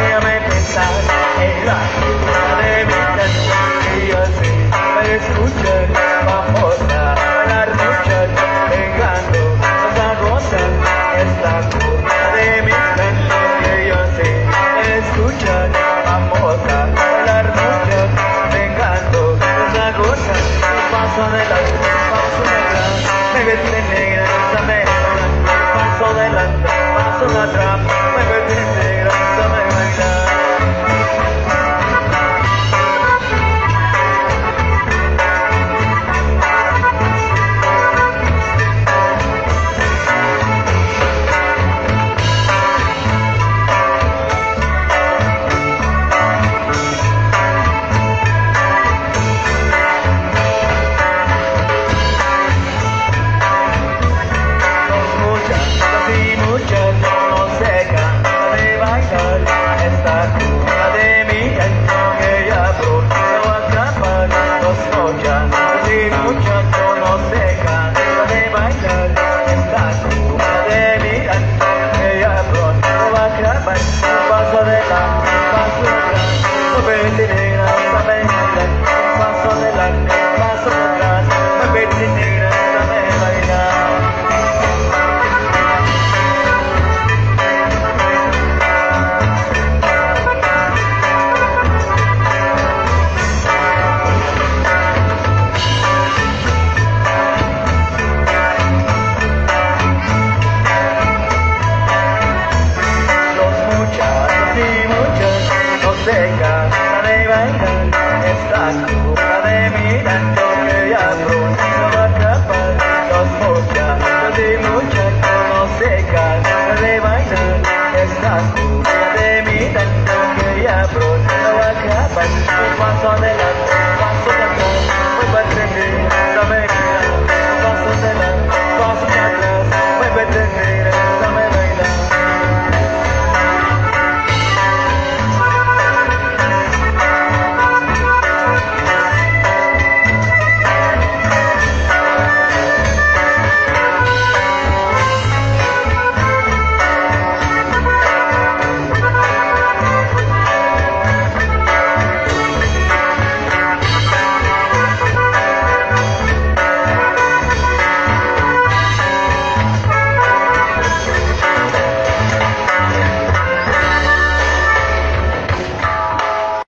déjame pensar en la figura de mi canción que yo sé escuchar. Vamos a bailar muchachos, pegando a gozar esta figura de mi canción que yo sé escuchar. Vamos a bailar muchachos, pegando a gozar. Paso adelante, paso atrás, muévete negra, dame bailar. Paso adelante, paso atrás, muévete negra, dame bailar. Paso adelante, paso atrás, muévete negra, dame bailar. Paso adelante, paso atrás, muévete negra, dame bailar. Los muchachos y muchachas no sé